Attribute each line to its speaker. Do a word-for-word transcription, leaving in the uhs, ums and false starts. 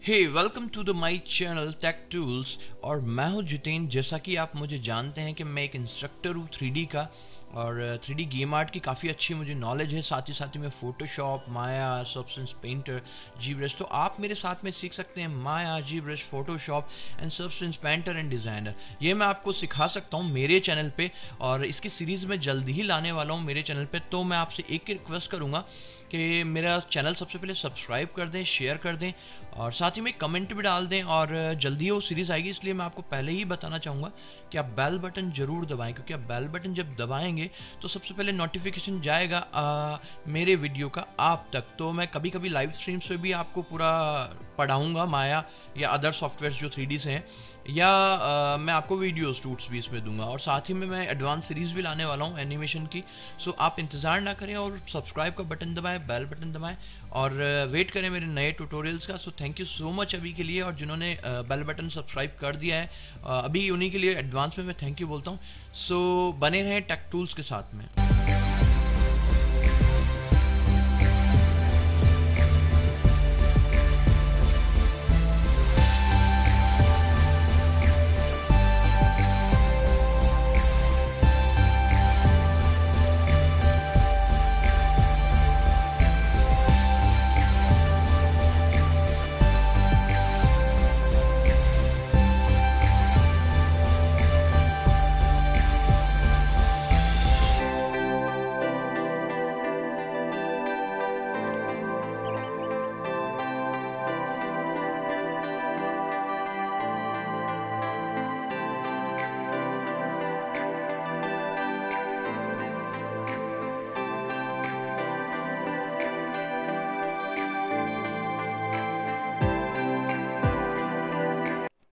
Speaker 1: Hey welcome to the my channel tech tools. और मैं हूं जितेन। जैसा कि आप मुझे जानते हैं कि मैं एक इंस्ट्रक्टर हूं थ्री डी का, और थ्री डी गेम आर्ट की काफ़ी अच्छी मुझे नॉलेज है। साथ ही साथ ही में Photoshop, Maya, Substance Painter, ZBrush, तो आप मेरे साथ में सीख सकते हैं Maya, ZBrush, Photoshop and Substance Painter and designer. ये मैं आपको सिखा सकता हूँ मेरे चैनल पे, और इसकी सीरीज़ में जल्द ही लाने वाला हूँ मेरे चैनल पे। तो मैं आपसे एक ही रिक्वेस्ट करूँगा कि मेरा चैनल सबसे पहले सब्सक्राइब कर दें, शेयर कर दें, और साथ ही में कमेंट भी डाल दें। और जल्दी वो सीरीज़ आएगी, इसलिए मैं आपको पहले ही बताना चाहूँगा कि आप बेल बटन ज़रूर दबाएं, क्योंकि आप बेल बटन जब दबाएंगे तो सबसे पहले नोटिफिकेशन जाएगा आ, मेरे वीडियो का आप तक। तो मैं कभी कभी लाइव स्ट्रीम्स पे भी आपको पूरा पढ़ाऊँगा माया या अदर सॉफ्टवेयर जो थ्री डी से हैं, या आ, मैं आपको वीडियो शूट्स भी इसमें दूंगा। और साथ ही में मैं एडवांस सीरीज़ भी लाने वाला हूँ एनिमेशन की। सो आप इंतज़ार ना करें और सब्सक्राइब का बटन दबाएं, बेल बटन दबाएं, और वेट करें मेरे नए ट्यूटोरियल्स का। So thank you so much अभी के लिए। और जिन्होंने बेल बटन सब्सक्राइब कर दिया है अभी, उन्हीं के लिए एडवांस में मैं थैंक यू बोलता हूँ। सो बने रहें टेक टूल्स के साथ में।